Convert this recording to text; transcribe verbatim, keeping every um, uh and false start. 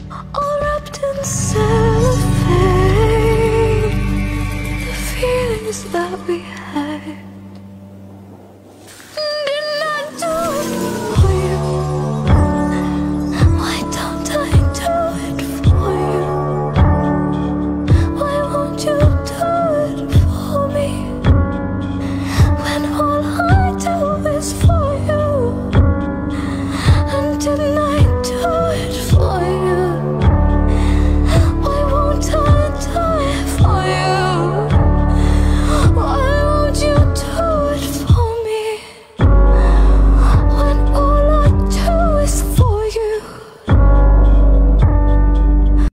all wrapped in cellophane. The feelings that we had